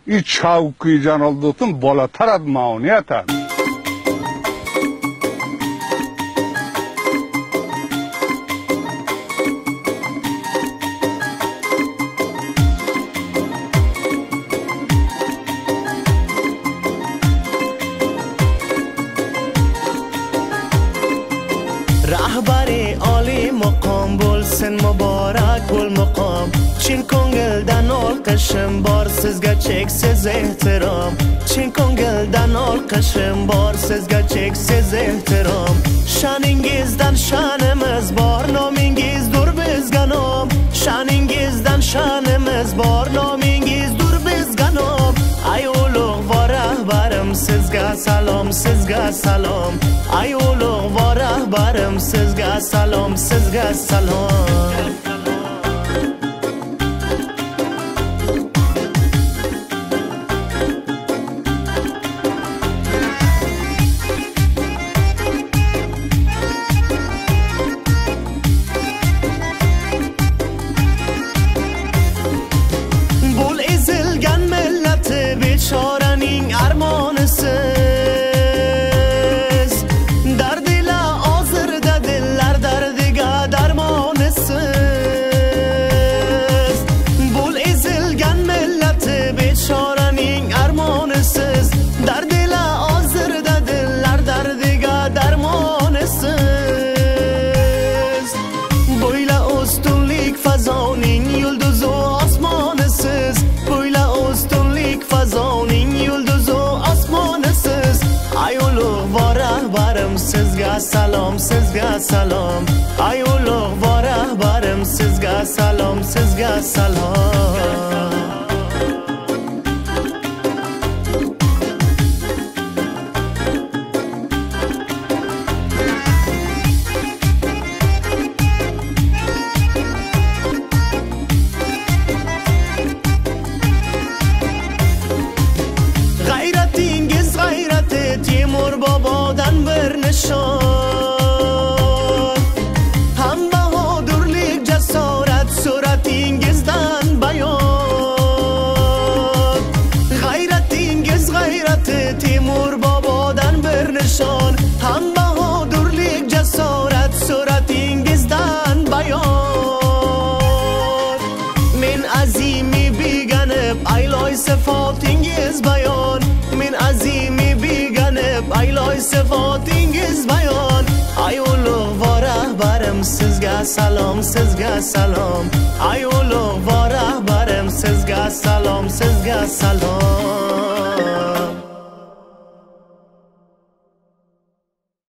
این چوکی جنال دوتون بالاتر از معونیت هست. رهبر عالی مقام بولسن مبارک گل مقام چین کنگل دن آلقشم بار سزگه چک سز احترام چین کنگل دن آلقشم بار سزگه چک سز احترام شانینگیز دن شانمز بار نامینگیز دور بزگنام شانینگیز دن شانمز بار نامینگیز دور بزگنام ای اولوغ و رهبرم سزگه سلام سزگه سلام ای اولوغ و رهبرم سزگه سلام سزگه سلام بیچارنین ارمانسز در دل آزرده دلر در دیگه درمانسز بول ازلگن ملت بیچارنین ارمانسز در دل آزرده دلر در دیگه درمانسز بویل استونلیک فزانین یلدوز و آسمانسز بویل استونلیک فزانین یلدوز و آسمانسز ایولوغ و رهبرم سزگه سلام سزگه سلام ایولوغ و رهبرم سزگه سلام سزگه سلام تیمور بابادن برنشان هم بهادرلیک جسارت صورت اینگزدن بیان غیرت اینگز غیرت تیمور بابادن برنشان هم بهادرلیک جسارت صورت اینگزدن بیان من عظیمی بیگنب ایلای صفات اینگز بیان من عظیمی بیگنب ایلای صفات اینگز بیان ایولوغ و رهبرم سزگه سلام سزگه سلام ایولوغ و رهبرم سزگه سلام سزگه سلام